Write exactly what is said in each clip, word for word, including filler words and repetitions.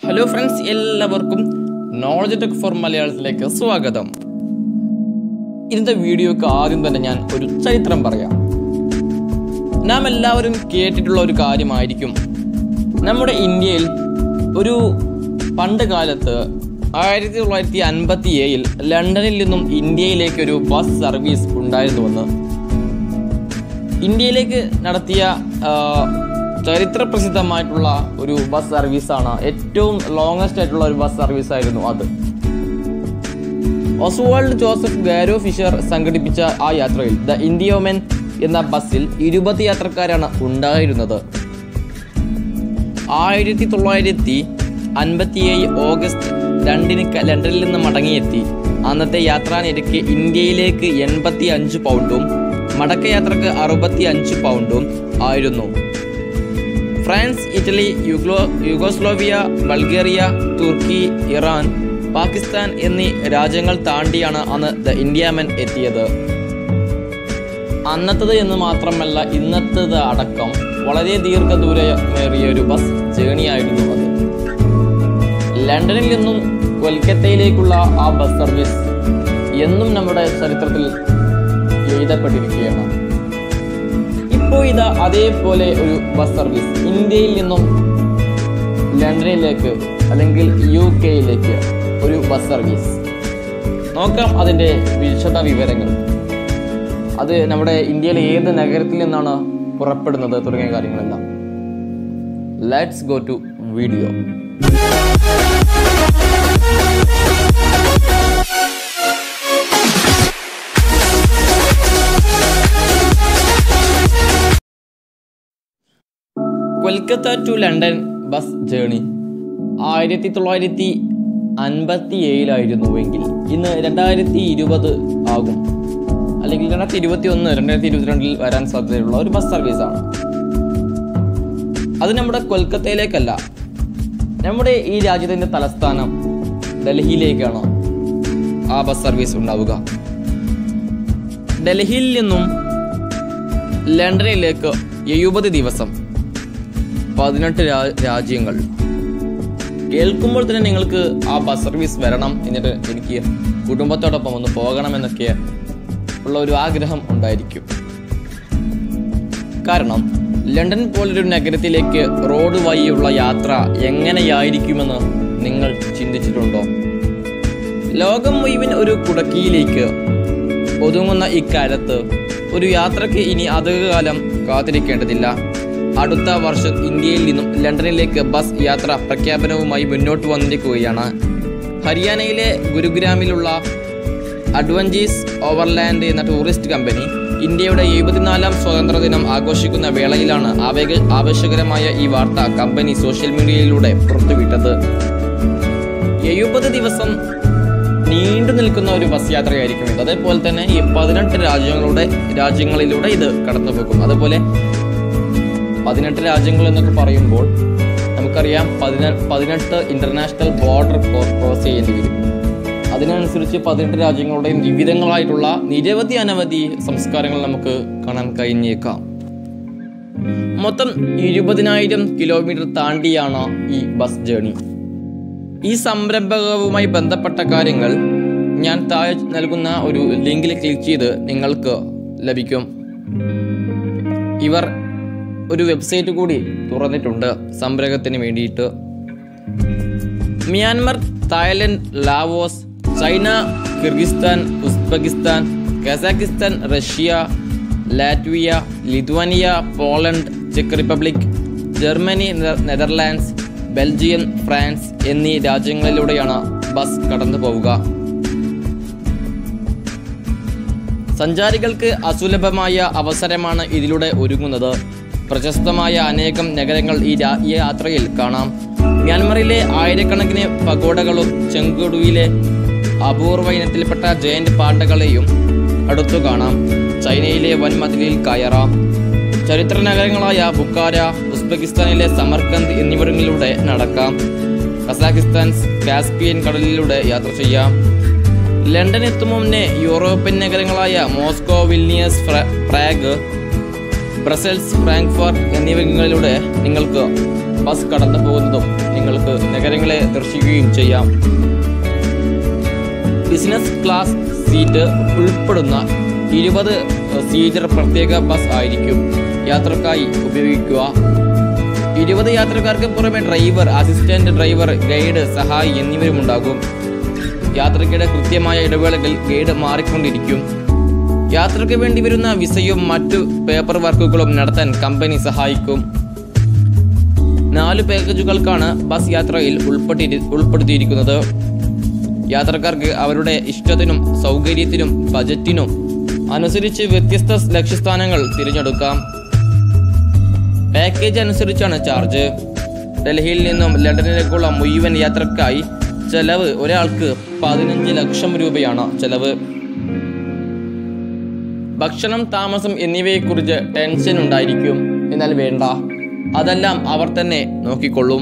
Hello friends, എല്ലാവർക്കും knowledge tech for മലയാളത്തിലേക്ക് സ്വാഗതം. ഇന്നത്തെ വീഡിയോക്ക് ആദ്യം തന്നെ ഞാൻ ഒരു ചരിത്രം പറയാം. നാം എല്ലാവരും കേട്ടിട്ടുള്ള ഒരു കാര്യമായിരിക്കും, നമ്മുടെ ഇന്ത്യയിൽ ഒരു പണ്ട് കാലത്ത് ആയിരത്തി തൊള്ളായിരത്തി അൻപത്തി ഏഴിൽ ലണ്ടനിൽ നിന്നും ഇന്ത്യയിലേക്ക് ഒരു ബസ് സർവീസ് ഉണ്ടായിരുന്നുവെന്ന്. ഇന്ത്യയിലേക്ക് നടത്തിയ ചരിത്ര പ്രസിദ്ധമായിട്ടുള്ള ഒരു ബസ് സർവീസാണ്, ഏറ്റവും ലോങ്ങസ്റ്റ് ആയിട്ടുള്ള ഒരു ബസ് സർവീസ് ആയിരുന്നു അത്. ഓസ്വാൾഡ് ജോസഫ് ഗാരോ ഫിഷർ സംഘടിപ്പിച്ച ആ യാത്രയിൽ ദ ഇന്ത്യോമൻ എന്ന ബസ്സിൽ ഇരുപത് യാത്രക്കാരാണ് ഉണ്ടായിരുന്നത്. ആയിരത്തി തൊള്ളായിരത്തി അൻപത്തി ഏഴ് ഓഗസ്റ്റ് രണ്ടിന് ലണ്ടനിൽ നിന്ന് മടങ്ങിയെത്തി. അന്നത്തെ യാത്രാ നിരക്ക് ഇന്ത്യയിലേക്ക് എൺപത്തി അഞ്ച് പൗണ്ടും മടക്കയാത്രക്ക് അറുപത്തി അഞ്ച് പൗണ്ടും ആയിരുന്നു. ഫ്രാൻസ്, ഇറ്റലി, യുഗ്ലോ Yugoslavia, Bulgaria, Turkey, Iran, Pakistan എന്നീ രാജ്യങ്ങൾ താണ്ടിയാണ് അന്ന് ദ ഇന്ത്യാമൻ എത്തിയത്. അന്നത്തത് എന്ന് മാത്രമല്ല, ഇന്നത്തത് അടക്കം വളരെ ദീർഘദൂരമേറിയ ഒരു ബസ് ജേണിയായിരുന്നു അത്. ലണ്ടനിൽ നിന്നും കൊൽക്കത്തയിലേക്കുള്ള ആ ബസ് സർവീസ് എന്നും നമ്മുടെ ചരിത്രത്തിൽ എഴുതപ്പെട്ടിരിക്കുകയാണ്. ഇപ്പോൾ ഇതാ അതേപോലെ ഒരു ബസ് സർവീസ് ഇന്ത്യയിൽ നിന്നും ലണ്ടനിലേക്ക് അല്ലെങ്കിൽ യു കെയിലേക്ക് ഒരു ബസ് സർവീസ്. നോക്കാം അതിൻ്റെ വിശദ വിവരങ്ങൾ. അത് നമ്മുടെ ഇന്ത്യയിലെ ഏത് നഗരത്തിൽ നിന്നാണ് പുറപ്പെടുന്നത് തുടങ്ങിയ കാര്യങ്ങളെല്ലാം. Let's go to video. Kolkata to London bus journey ആയിരത്തി തൊള്ളായിരത്തി അൻപത്തി ഏഴിലായിരുന്നുവെങ്കിൽ ഇന്ന് രണ്ടായിരത്തി ഇരുപത് ആകും, അല്ലെങ്കിൽ രണ്ടായിരത്തി ഇരുപത്തി ഒന്ന് രണ്ടായിരത്തി ഇരുപത്തിരണ്ടിൽ വരാൻ സാധ്യതയുള്ള ഒരു ബസ് സർവീസാണ്. അത് നമ്മുടെ കൊൽക്കത്തയിലേക്കല്ല, നമ്മുടെ ഈ രാജ്യത്തിൻ്റെ തലസ്ഥാനം ഡൽഹിയിലേക്കാണ് ആ ബസ് സർവീസ് ഉണ്ടാവുക. ഡൽഹിയിൽ നിന്നും ലണ്ടനിലേക്ക് എഴുപത് ദിവസം, പതിനെട്ട് രാജ്യങ്ങൾ. കേൾക്കുമ്പോൾ തന്നെ നിങ്ങൾക്ക് ആ ബസ് സർവീസ് വരണം, എന്നിട്ട് എനിക്ക് കുടുംബത്തോടൊപ്പം ഒന്ന് പോകണമെന്നൊക്കെ ഉള്ള ഒരു ആഗ്രഹം ഉണ്ടായിരിക്കും. കാരണം ലണ്ടൻ പോലൊരു നഗരത്തിലേക്ക് റോഡ് വഴിയുള്ള യാത്ര എങ്ങനെയായിരിക്കുമെന്ന് നിങ്ങൾ ചിന്തിച്ചിട്ടുണ്ടോ? ലോകം മുഴുവൻ ഒരു കുടക്കീയിലേക്ക് ഒതുങ്ങുന്ന ഇക്കാലത്ത് ഒരു യാത്രയ്ക്ക് ഇനി അധികകാലം കാത്തിരിക്കേണ്ടതില്ല. അടുത്ത വർഷം ഇന്ത്യയിൽ നിന്നും ലണ്ടനിലേക്ക് ബസ് യാത്ര പ്രഖ്യാപനവുമായി മുന്നോട്ട് വന്നിരിക്കുകയാണ്. ഹരിയാനയിലെ ഗുരുഗ്രാമിലുള്ള അഡ്വഞ്ചേഴ്സ് ഓവർലാൻഡ് എന്ന ടൂറിസ്റ്റ് കമ്പനി ഇന്ത്യയുടെ എഴുപത്തിനാലാം സ്വാതന്ത്ര്യ ദിനം ആഘോഷിക്കുന്ന വേളയിലാണ് ആവേഗ ആവേശകരമായ ഈ വാർത്ത കമ്പനി സോഷ്യൽ മീഡിയയിലൂടെ പുറത്തുവിട്ടത്. എഴുപത് ദിവസം നീണ്ടു നിൽക്കുന്ന ഒരു ബസ് യാത്രയായിരിക്കും ഇത്. അതേപോലെ തന്നെ ഈ പതിനെട്ട് രാജ്യങ്ങളുടെ രാജ്യങ്ങളിലൂടെ ഇത് കടന്നു പോകും. അതുപോലെ പതിനെട്ട് രാജ്യങ്ങൾ എന്നൊക്കെ പറയുമ്പോൾ നമുക്കറിയാം പതിനെ പതിനെട്ട് ഇന്റർനാഷണൽ ബോർഡർ ക്രോസ് ചെയ്യേണ്ടി വരും. അതിനനുസരിച്ച് പതിനെട്ട് രാജ്യങ്ങളുടെയും വിവിധങ്ങളായിട്ടുള്ള നിരവധി അനവധി സംസ്കാരങ്ങൾ നമുക്ക് കാണാൻ കഴിഞ്ഞേക്കാം. മൊത്തം ഇരുപതിനായിരം കിലോമീറ്റർ താണ്ടിയാണ് ഈ ബസ് ജേണി. ഈ സംരംഭവുമായി ബന്ധപ്പെട്ട കാര്യങ്ങൾ ഞാൻ താഴെ നൽകുന്ന ഒരു ലിങ്കിൽ ക്ലിക്ക് ചെയ്ത് നിങ്ങൾക്ക് ലഭിക്കും. ഇവർ ഒരു വെബ്സൈറ്റ് കൂടി തുറന്നിട്ടുണ്ട് സംരംഭത്തിന് വേണ്ടിയിട്ട്. Myanmar, Thailand, Laos, China, Kyrgyzstan, Uzbekistan, Kazakhstan, Russia, Latvia, Lithuania, Poland, ചെക്ക് Republic, Germany, Netherlands, Belgium, France എന്നീ രാജ്യങ്ങളിലൂടെയാണ് ബസ് കടന്നു പോവുക. സഞ്ചാരികൾക്ക് അസുലഭമായ അവസരമാണ് ഇതിലൂടെ ഒരുങ്ങുന്നത്. പ്രശസ്തമായ അനേകം നഗരങ്ങൾ ഈ ഈ യാത്രയിൽ കാണാം. മ്യാൻമറിലെ ആയിരക്കണക്കിന് പഗോഡകളും ചെങ്കുടുവിലെ അപൂർവ ഇനത്തിൽപ്പെട്ട ജയന്റ് പാണ്ടകളെയും അടുത്തു കാണാം. ചൈനയിലെ വൻമതിലിൽ കയറാം. ചരിത്ര നഗരങ്ങളായ ബുക്കാര, ഉസ്ബെക്കിസ്ഥാനിലെ സമർക്കന്ത് എന്നിവിടങ്ങളിലൂടെ നടക്കാം. കസാഖിസ്ഥാൻ കാസ്പിയൻ കടലിലൂടെ യാത്ര ചെയ്യാം. ലണ്ടൻ എത്തും മുന്നേ യൂറോപ്യൻ നഗരങ്ങളായ Moscow, Vilnius, Prague, Brussels, Frankfurt എന്നിവിടങ്ങളിലൂടെ നിങ്ങൾക്ക് ബസ് കടന്നു പോകുന്നതും നിങ്ങൾ നമുക്ക് നഗരങ്ങളെ ദർശിക്കുകയും ചെയ്യാം. ബിസിനസ് ക്ലാസ് സീറ്റ് ഉൾപ്പെടുന്ന ഇരുപത് സീറ്റർ പ്രത്യേക ബസ് ആയിരിക്കും യാത്രക്കായി ഉപയോഗിക്കുക. ഇരുപത് യാത്രക്കാർക്ക് പുറമെ ഡ്രൈവർ, അസിസ്റ്റന്റ് ഡ്രൈവർ, ഗൈഡ്, സഹായി എന്നിവരും ഉണ്ടാകും. യാത്രയ്ക്കിടെ കൃത്യമായ ഇടവേളകളിൽ ഗൈഡ് മാറിക്കൊണ്ടിരിക്കും. യാത്രയ്ക്ക് വേണ്ടി വരുന്ന വിസയും മറ്റു പേപ്പർ വർക്കുകളും നടത്താൻ കമ്പനി സഹായിക്കും. നാല് പാക്കേജുകൾക്കാണ് ബസ് യാത്രയിൽ ഉൾപ്പെട്ടി ഉൾപ്പെടുത്തിയിരിക്കുന്നത്. യാത്രക്കാർക്ക് അവരുടെ ഇഷ്ടത്തിനും സൗകര്യത്തിനും ബജറ്റിനും അനുസരിച്ച് വ്യത്യസ്ത ലക്ഷ്യസ്ഥാനങ്ങൾ തിരഞ്ഞെടുക്കാം. പാക്കേജ് അനുസരിച്ചാണ് ചാർജ്. ഡൽഹിയിൽ നിന്നും ലണ്ടനിലേക്കുള്ള മുഴുവൻ യാത്രക്കായി ചെലവ് ഒരാൾക്ക് പതിനഞ്ച് ലക്ഷം രൂപയാണ് ചെലവ്. ഭക്ഷണം, താമസം എന്നിവയെക്കുറിച്ച് ടെൻഷൻ ഉണ്ടായിരിക്കും. എന്നാൽ വേണ്ട, അതെല്ലാം അവർ തന്നെ നോക്കിക്കൊള്ളും.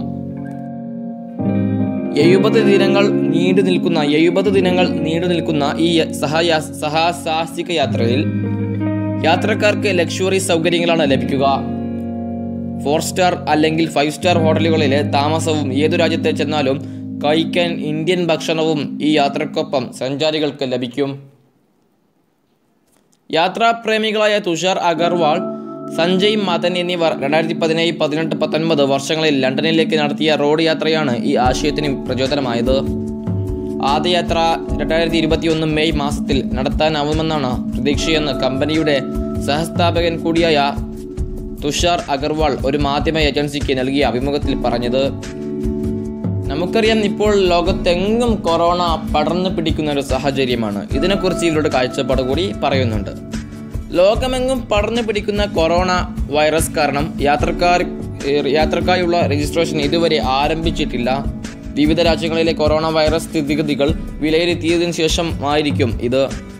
എഴുപത് ദിനങ്ങൾ നീണ്ടു നിൽക്കുന്ന എഴുപത് ദിനങ്ങൾ നീണ്ടു നിൽക്കുന്ന ഈ സഹയാ സഹസാഹസിക യാത്രയിൽ യാത്രക്കാർക്ക് ലക്ഷറി സൗകര്യങ്ങളാണ് ലഭിക്കുക. ഫോർ സ്റ്റാർ അല്ലെങ്കിൽ ഫൈവ് സ്റ്റാർ ഹോട്ടലുകളിലെ താമസവും ഏതു രാജ്യത്തെ ചെന്നാലും കഴിക്കാൻ ഇന്ത്യൻ ഭക്ഷണവും ഈ യാത്രക്കൊപ്പം സഞ്ചാരികൾക്ക് ലഭിക്കും. യാത്രാപ്രേമികളായ തുഷാർ അഗർവാൾ, സഞ്ജയ് മദൻ എന്നിവർ രണ്ടായിരത്തി പതിനേഴ് പതിനെട്ട് പത്തൊൻപത് വർഷങ്ങളിൽ ലണ്ടനിലേക്ക് നടത്തിയ റോഡ് യാത്രയാണ് ഈ ആശയത്തിന് പ്രചോദനമായത്. ആദ്യ യാത്ര രണ്ടായിരത്തി ഇരുപത്തി ഒന്ന് മെയ് മാസത്തിൽ നടത്താനാവുമെന്നാണ് പ്രതീക്ഷയെന്ന് കമ്പനിയുടെ സഹസ്ഥാപകൻ കൂടിയായ തുഷാർ അഗർവാൾ ഒരു മാധ്യമ ഏജൻസിക്ക് നൽകിയ അഭിമുഖത്തിൽ പറഞ്ഞത്. നമുക്കറിയാം, ഇപ്പോൾ ലോകത്തെങ്ങും കൊറോണ പടർന്നു പിടിക്കുന്ന ഒരു സാഹചര്യമാണ്. ഇതിനെക്കുറിച്ച് ഇവരുടെ കാഴ്ചപ്പാട് കൂടി പറയുന്നുണ്ട്. ലോകമെങ്ങും പടർന്നു പിടിക്കുന്ന കൊറോണ വൈറസ് കാരണം യാത്രക്കാർ യാത്രക്കായുള്ള രജിസ്ട്രേഷൻ ഇതുവരെ ആരംഭിച്ചിട്ടില്ല. വിവിധ രാജ്യങ്ങളിലെ കൊറോണ വൈറസ് സ്ഥിതിഗതികൾ വിലയിരുത്തിയതിനു ശേഷം ആയിരിക്കും ഇത്.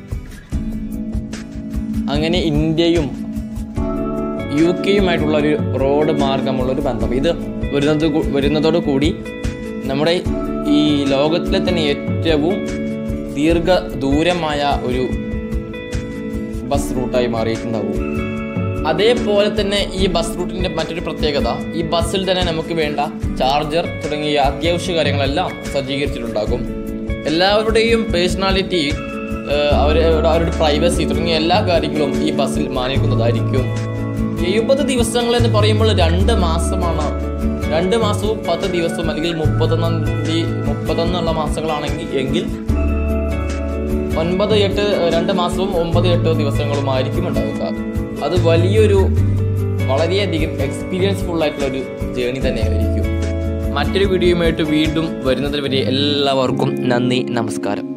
അങ്ങനെ ഇന്ത്യയും യു കെയുമായിട്ടുള്ള ഒരു റോഡ് മാർഗമുള്ളൊരു ബന്ധം ഇത് വരുന്നത് വരുന്നതോടു കൂടി നമ്മുടെ ഈ ലോകത്തിലെ തന്നെ ഏറ്റവും ദീർഘ ദൂരമായ ഒരു ബസ് റൂട്ടായി മാറിയിട്ടുണ്ടാവും. അതേപോലെ തന്നെ ഈ ബസ് റൂട്ടിൻ്റെ മറ്റൊരു പ്രത്യേകത, ഈ ബസ്സിൽ തന്നെ നമുക്ക് വേണ്ട ചാർജർ തുടങ്ങിയ അത്യാവശ്യ കാര്യങ്ങളെല്ലാം സജ്ജീകരിച്ചിട്ടുണ്ടാകും. എല്ലാവരുടെയും പേഴ്സണാലിറ്റി, അവരുടെ അവരുടെ പ്രൈവസി തുടങ്ങിയ എല്ലാ കാര്യങ്ങളും ഈ ബസ്സിൽ മാനിക്കുന്നതായിരിക്കും. എഴുപത് ദിവസങ്ങൾ എന്ന് പറയുമ്പോൾ രണ്ട് മാസമാണ്. രണ്ട് മാസവും പത്ത് ദിവസവും അല്ലെങ്കിൽ മുപ്പത്തൊന്നാം തീയതി മുപ്പത്തൊന്നുള്ള മാസങ്ങളാണെങ്കിൽ എങ്കിൽ ഒൻപത് എട്ട് രണ്ട് മാസവും ഒമ്പത് എട്ടോ ദിവസങ്ങളുമായിരിക്കും ഉണ്ടാവുക. അത് വലിയൊരു വളരെയധികം എക്സ്പീരിയൻസ് ഫുൾ ആയിട്ടുള്ള ഒരു ജേണി തന്നെയായിരിക്കും. മറ്റൊരു വീഡിയോയുമായിട്ട് വീണ്ടും വരുന്നതിന് വരെ എല്ലാവർക്കും നന്ദി, നമസ്കാരം.